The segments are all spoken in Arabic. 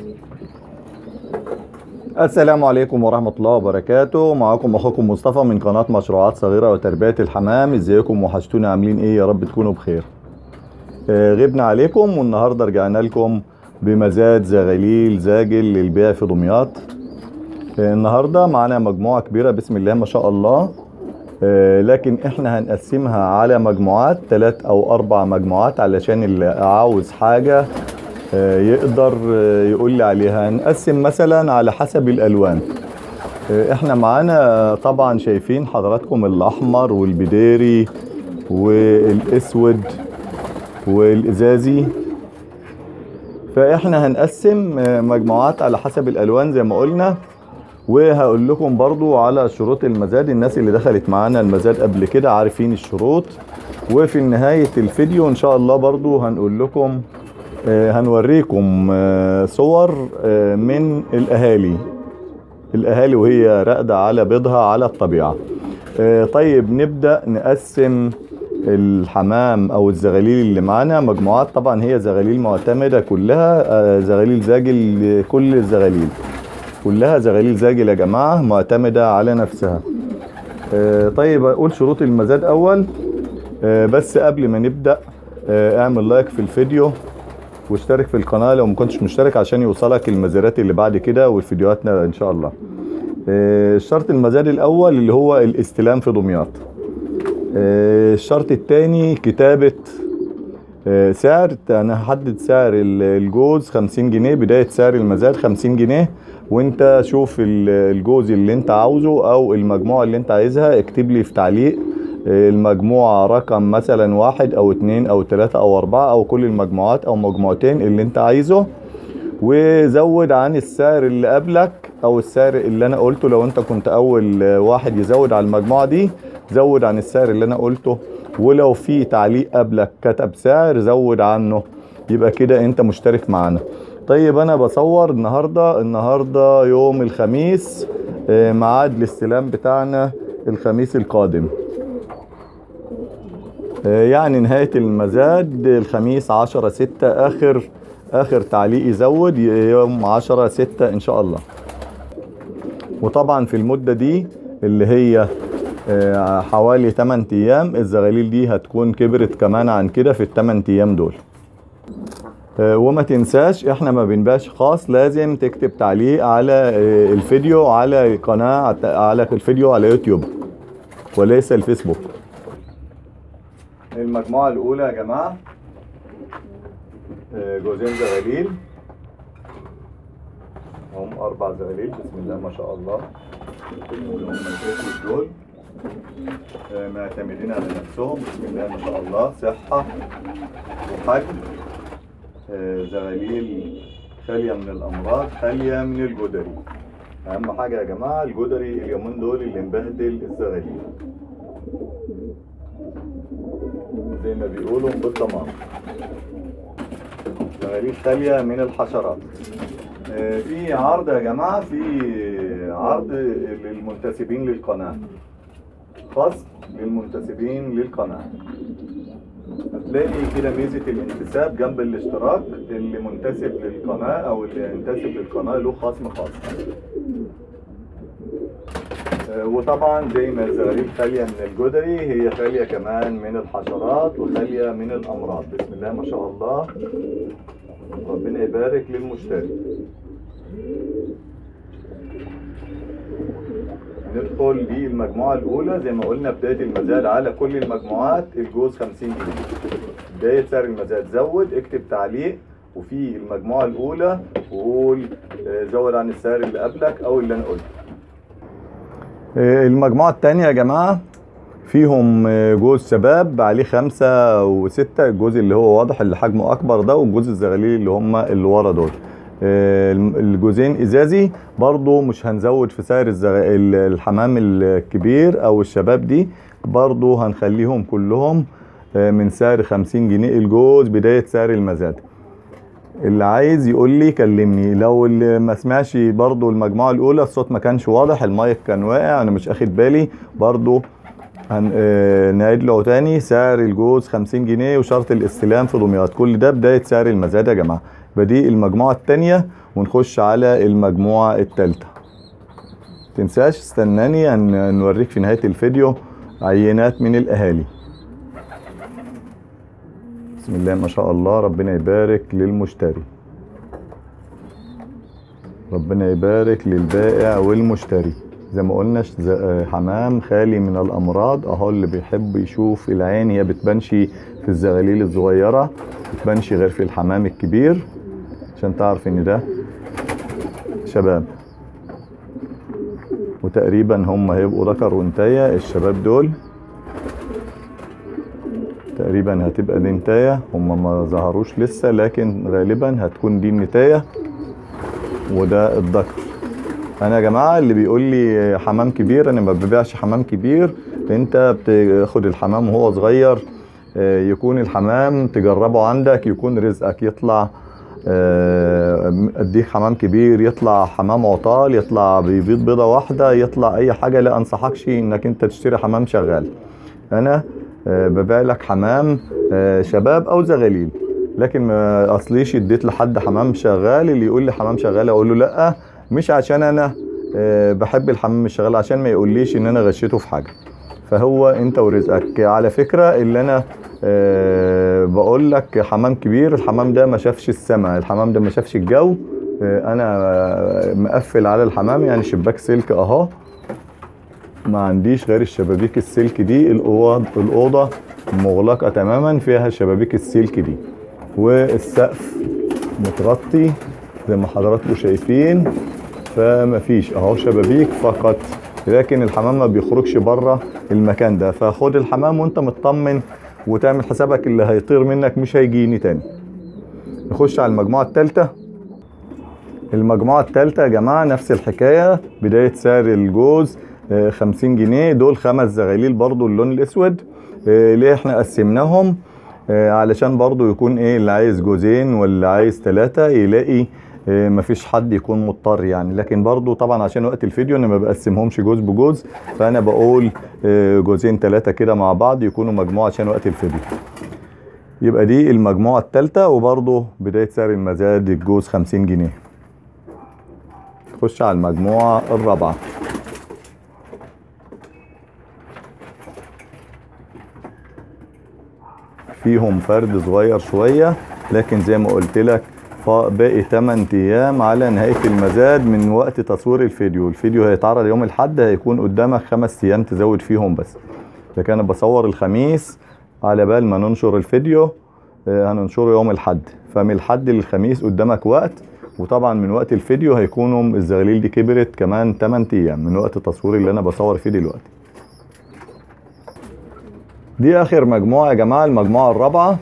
السلام عليكم ورحمة الله وبركاته. معكم أخوكم مصطفى من قناة مشروعات صغيرة وتربية الحمام. ازيكم؟ وحشتونا، عاملين ايه؟ يا رب تكونوا بخير. غبنا عليكم، والنهاردة رجعنا لكم بمزاد زغاليل زاجل للبيع في دمياط. النهاردة معنا مجموعة كبيرة بسم الله ما شاء الله. لكن احنا هنقسمها على مجموعات 3 أو 4 مجموعات علشان اللي عاوز حاجة يقدر يقول لي عليها. هنقسم مثلا على حسب الالوان. احنا معانا طبعا شايفين حضراتكم الاحمر والبديري والاسود والازازي، فاحنا هنقسم مجموعات على حسب الالوان زي ما قلنا. وهقول لكم برضو على شروط المزاد، الناس اللي دخلت معانا المزاد قبل كده عارفين الشروط. وفي نهاية الفيديو ان شاء الله برضو هنقول لكم هنوريكم صور من الاهالي وهي راقدة على بيضها على الطبيعة. طيب نبدأ نقسم الحمام او الزغاليل اللي معانا مجموعات. طبعا هي زغاليل معتمدة كلها، زغاليل زاجل. كل الزغاليل كلها زغاليل زاجل يا جماعة، معتمدة على نفسها. طيب اقول شروط المزاد اول. بس قبل ما نبدأ اعمل لايك في الفيديو واشترك في القناة لو ما كنتش مشترك عشان يوصلك المزادات اللي بعد كده والفيديوهاتنا ان شاء الله. الشرط المزاد الاول اللي هو الاستلام في دمياط. الشرط الثاني كتابة سعر. انا هحدد سعر الجوز 50 جنيه، بداية سعر المزاد 50 جنيه. وانت شوف الجوز اللي انت عاوزه او المجموعة اللي انت عايزها، اكتب لي في تعليق المجموعة رقم مثلا 1 أو 2 أو 3 أو 4 أو كل المجموعات أو مجموعتين اللي انت عايزه. وزود عن السعر اللي قبلك أو السعر اللي أنا قلته. لو انت كنت أول واحد يزود على المجموعة دي، زود عن السعر اللي أنا قلته. ولو في تعليق قبلك كتب سعر زود عنه، يبقى كده انت مشترك معانا. طيب أنا بصور النهاردة يوم الخميس، ميعاد الاستلام بتاعنا الخميس القادم. يعني نهاية المزاد الخميس 10/6. اخر تعليق يزود يوم 10/6 ان شاء الله. وطبعا في المدة دي اللي هي حوالي 8 ايام، الزغاليل دي هتكون كبرت كمان عن كده في ال8 ايام دول. وما تنساش احنا ما بنباش خاص، لازم تكتب تعليق على الفيديو على القناة، على الفيديو على يوتيوب وليس الفيسبوك. المجموعة الأولى يا جماعة جوزين زغاليل، هم 4 زغاليل بسم الله ما شاء الله. هم الاسود دول معتمدين على نفسهم بسم الله ما شاء الله، صحة وحجم. زغاليل خالية من الأمراض، خالية من الجدري. أهم حاجة يا جماعة الجدري اليومين دول اللي مبهدل الزغاليل زي ما بيقولوا بالضمان. زغاليل خالية من الحشرات. في عرض يا جماعة، في عرض للمنتسبين للقناة، خاص للمنتسبين للقناة. هتلاقي كده ميزة الانتساب جنب الاشتراك. اللي منتسب للقناة او اللي ينتسب للقناة له خصم خاص. وطبعا زي ما الزغاليل خالية من الجدري، هي خالية كمان من الحشرات وخالية من الأمراض بسم الله ما شاء الله. ربنا يبارك للمشتري. ندخل بالمجموعة الأولى زي ما قلنا. بداية المزاد على كل المجموعات الجوز 50 جنيه. بداية سعر المزاد زود، اكتب تعليق وفي المجموعة الأولى وقول زود عن السعر اللي قبلك أو اللي أنا قلته. المجموعة التانية يا جماعة فيهم جوز شباب عليه 5 و6. الجوز اللي هو واضح اللي حجمه أكبر ده، والجوز الزغاليل اللي هم اللي ورا دول. الجوزين ازازي برضو مش هنزود في سعر الحمام الكبير او الشباب دي، برضو هنخليهم كلهم من سعر 50 جنيه الجوز بداية سعر المزاد. اللي عايز يقول لي كلمني. لو اللي ما سمعش برضو المجموعة الاولى الصوت ما كانش واضح، المايك كان واقع انا مش اخد بالي، برضو نعيد له تاني. سعر الجوز 50 جنيه وشرط الاستلام في دمياط. كل ده بداية سعر المزاد يا جماعة. بدي المجموعة التانية ونخش على المجموعة التالتة. متنساش استناني ان نوريك في نهاية الفيديو عينات من الاهالي. بسم الله ما شاء الله، ربنا يبارك للمشتري، ربنا يبارك للبائع والمشتري. زي ما قلنا حمام خالي من الامراض اهو، اللي بيحب يشوف العين هي بتبانش في الزغاليل الصغيرة، بتبانش غير في الحمام الكبير، عشان تعرف ان ده شباب. وتقريبا هم هيبقوا ذكر وانتايه. الشباب دول تقريبا هتبقى دي نتايه، هم ما ظهروش لسه، لكن غالبا هتكون دي النتايه وده الذكر. انا يا جماعه اللي بيقول لي حمام كبير، انا ما ببيعش حمام كبير. انت بتاخد الحمام وهو صغير، يكون الحمام تجربه عندك، يكون رزقك يطلع اديك حمام كبير، يطلع حمام عطال، يطلع بيبيض بيضه واحده، يطلع اي حاجه. لا انصحكش انك انت تشتري حمام شغال. انا ببيع لك حمام شباب او زغاليل، لكن ما اصليش اديت لحد حمام شغال. اللي يقول لي حمام شغال اقول له لا، مش عشان انا بحب الحمام الشغال، عشان ما يقوليش ان انا غشيته في حاجه. فهو انت ورزقك. على فكره اللي انا بقول لك حمام كبير، الحمام ده ما شافش السماء، الحمام ده ما شافش الجو. انا مقفل على الحمام، يعني شباك سلك اهو، ما عنديش غير الشبابيك السلك دي. الاوضه مغلقه تماما فيها شبابيك السلك دي، والسقف متغطي زي ما حضراتكم شايفين، فما فيش اهو شبابيك فقط، لكن الحمام ما بيخرجش بره المكان ده. فخد الحمام وانت مطمن وتعمل حسابك اللي هيطير منك مش هيجيني تاني. نخش على المجموعة الثالثة. المجموعة الثالثة يا جماعة نفس الحكاية، بداية سعر الجوز 50 جنيه. دول 5 زغاليل برضو اللون الاسود. ليه احنا قسمناهم؟ علشان برضو يكون اللي عايز جوزين واللي عايز 3 يلاقي مفيش حد يكون مضطر يعني. لكن برضو طبعا عشان وقت الفيديو انا ما بقسمهمش جوز بجوز، فانا بقول جوزين 3 كده مع بعض يكونوا مجموعة عشان وقت الفيديو. يبقى دي المجموعة الثالثة، وبرضو بداية سعر المزاد الجوز 50 جنيه. نخش على المجموعة الرابعة. فيهم فرد صغير شوية، لكن زي ما قلت لك باقي 8 ايام على نهاية المزاد من وقت تصوير الفيديو. الفيديو هيتعرض يوم الاحد، هيكون قدامك 5 ايام تزود فيهم بس. لكن انا بصور الخميس على بال ما ننشر الفيديو، هننشره يوم الاحد، فمن الحد للخميس قدامك وقت. وطبعا من وقت الفيديو هيكونوا الزغاليل دي كبرت كمان 8 ايام من وقت التصوير اللي انا بصور فيه دلوقتي. دي اخر مجموعة يا جماعة، المجموعة الرابعة.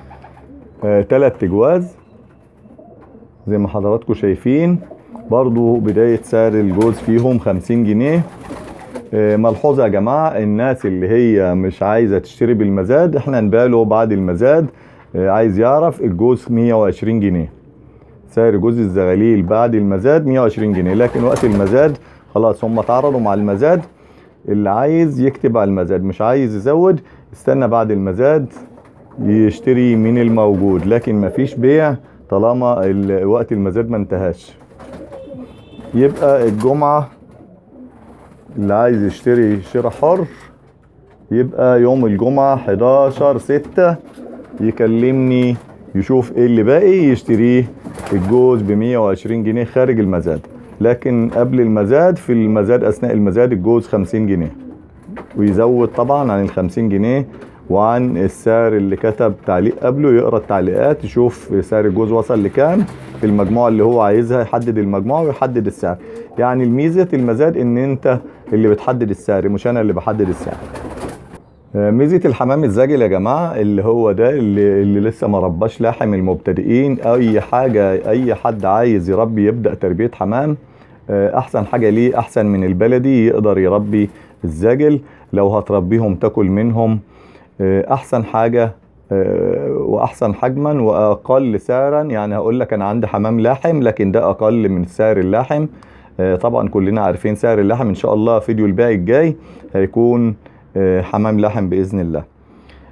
3 جواز زي ما حضراتكم شايفين، برضو بداية سعر الجوز فيهم 50 جنيه. ملحوظة يا جماعة، الناس اللي هي مش عايزة تشتري بالمزاد احنا نبيع له بعد المزاد. عايز يعرف الجوز 120 جنيه سعر جوز الزغاليل بعد المزاد 120 جنيه، لكن وقت المزاد خلاص هم اتعرضوا مع المزاد. اللي عايز يكتب على المزاد، مش عايز يزود استنى بعد المزاد يشتري من الموجود، لكن مفيش بيع طالما وقت المزاد ما انتهاش. يبقى الجمعة اللي عايز يشتري شراء حر يبقى يوم الجمعة 11/6 يكلمني يشوف ايه اللي باقي يشتريه. الجوز ب 120 جنيه خارج المزاد، لكن قبل المزاد في المزاد اثناء المزاد الجوز 50 جنيه، ويزود طبعا عن ال 50 جنيه وعن السعر اللي كتب تعليق قبله. يقرا التعليقات يشوف سعر الجوز وصل لكام في المجموعة اللي هو عايزها، يحدد المجموعة ويحدد السعر. يعني الميزة المزاد ان انت اللي بتحدد السعر مش انا اللي بحدد السعر. ميزة الحمام الزاجل يا جماعة اللي هو ده اللي لسه ما رباش لاحم المبتدئين، اي حد عايز يربي يبدأ تربية حمام، احسن حاجة ليه احسن من البلدي. يقدر يربي الزاجل، لو هتربيهم تاكل منهم احسن حاجة واحسن حجما واقل سعرا. يعني هقول لك انا عندي حمام لاحم لكن ده اقل من سعر اللاحم. طبعا كلنا عارفين سعر اللحم. ان شاء الله فيديو البيع الجاي هيكون حمام لحم باذن الله.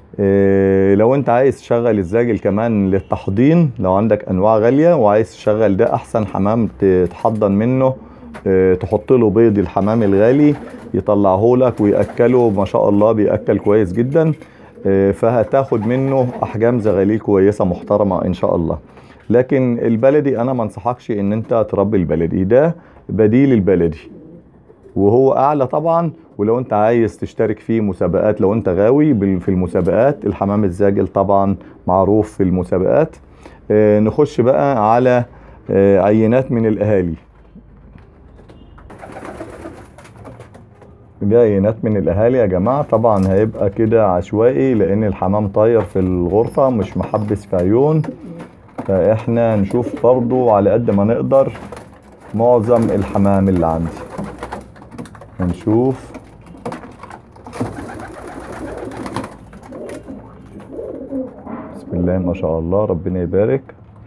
لو انت عايز تشغل الزاجل كمان للتحضين، لو عندك انواع غالية وعايز تشغل ده احسن حمام تحضن منه، تحط له بيض الحمام الغالي يطلعه لك ويأكله ما شاء الله، بيأكل كويس جدا. فهتاخد منه احجام زغاليل كويسة محترمة ان شاء الله. لكن البلدي انا ما انصحكش ان انت تربي البلدي، ده بديل البلدي وهو اعلى طبعا. ولو انت عايز تشترك في مسابقات، لو انت غاوي في المسابقات، الحمام الزاجل طبعا معروف في المسابقات. نخش بقى على عينات من الاهالي. دي عينات من الاهالي يا جماعة، طبعا هيبقى كده عشوائي لان الحمام طاير في الغرفة مش محبس في عيون. فاحنا نشوف برضو على قد ما نقدر معظم الحمام اللي عندي. هنشوف بسم الله ما شاء الله، ربنا يبارك.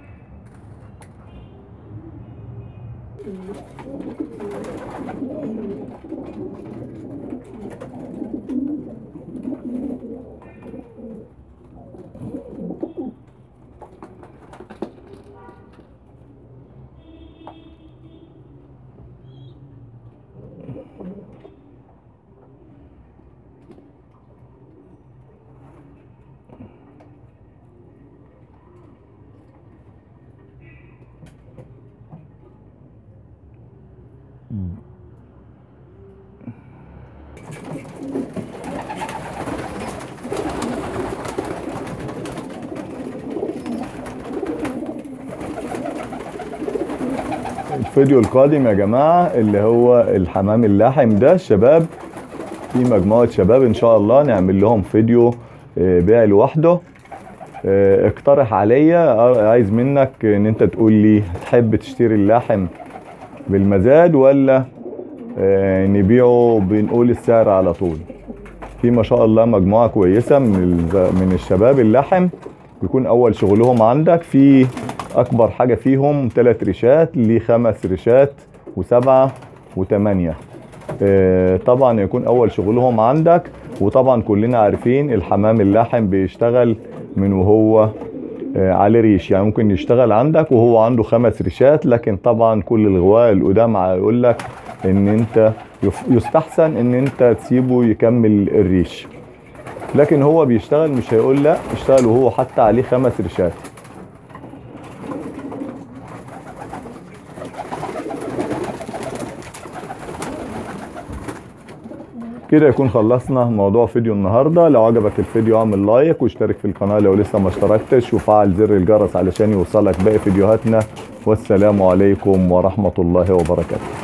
الفيديو القادم يا جماعة اللي هو الحمام اللاحم ده، الشباب في مجموعة شباب ان شاء الله نعمل لهم فيديو بيع لوحده. اقترح عليا، عايز منك ان انت تقول لي تحب تشتري اللاحم بالمزاد ولا نبيعه بنقول السعر على طول. في ما شاء الله مجموعة كويسة من الشباب اللحم، يكون اول شغلهم عندك في اكبر حاجة فيهم 3 ريشات ل5 ريشات و7 و8. طبعا يكون اول شغلهم عندك. وطبعا كلنا عارفين الحمام اللحم بيشتغل من وهو على ريش، يعني ممكن يشتغل عندك وهو عنده 5 ريشات. لكن طبعا كل الغواء القدام يقول لك ان انت يستحسن ان انت تسيبه يكمل الريش. لكن هو بيشتغل، مش هيقول لا اشتغل وهو حتى عليه 5 ريشات. كده يكون خلصنا موضوع فيديو النهاردة. لو عجبك الفيديو اعمل لايك واشترك في القناة لو لسه ما اشتركتش، وفعل زر الجرس علشان يوصلك باقي فيديوهاتنا. والسلام عليكم ورحمة الله وبركاته.